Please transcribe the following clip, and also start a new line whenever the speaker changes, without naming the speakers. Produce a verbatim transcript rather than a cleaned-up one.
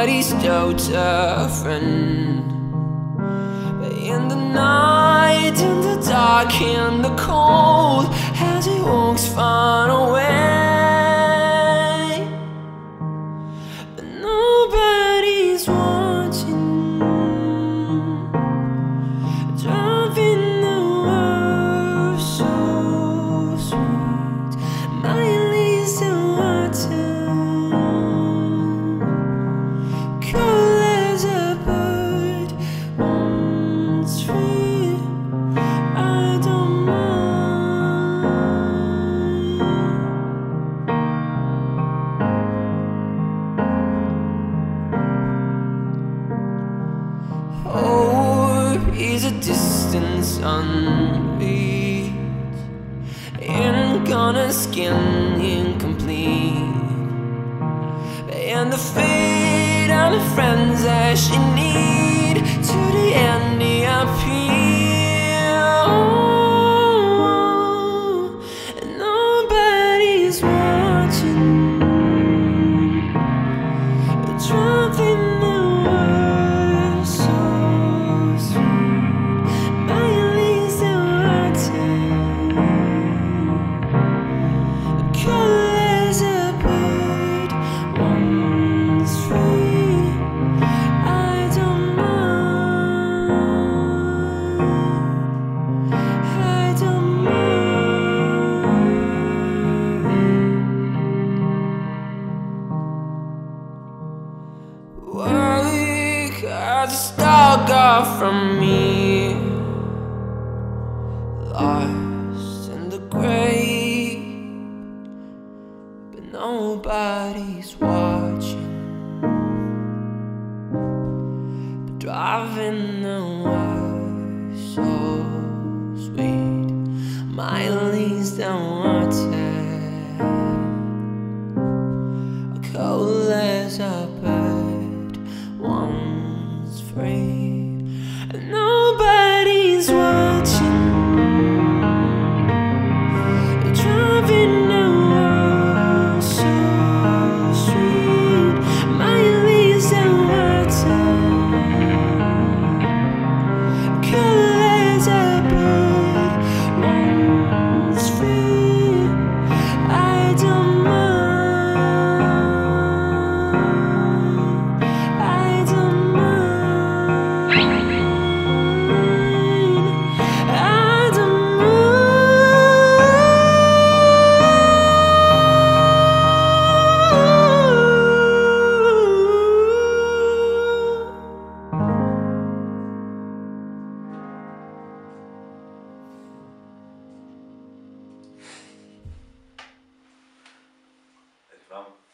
nobody's still a friend. But in the night, in the dark, in the cold, as he walks far away, but nobody's watching. Driving the world so sweet, my leaves the water, cold as a bird, once free. I don't mind. Hope is a distance unreached, and gonna skin incomplete, and the fate and the friends that she need to the end he appeal, and nobody's watching. Driving the world so sweet, my leaves the water, cold as a bird, once free. I don't mind. I don't mind. Work as a star got from me, lost in the grave, but nobody's watching. But driving the world so sweet, my leaves the water, cold as a bird, once free. And nobody's watching. Driving the world so sweet, my leaves the water, cold as a bird, once free. I don't mind. I don't mind. I don't
Fram.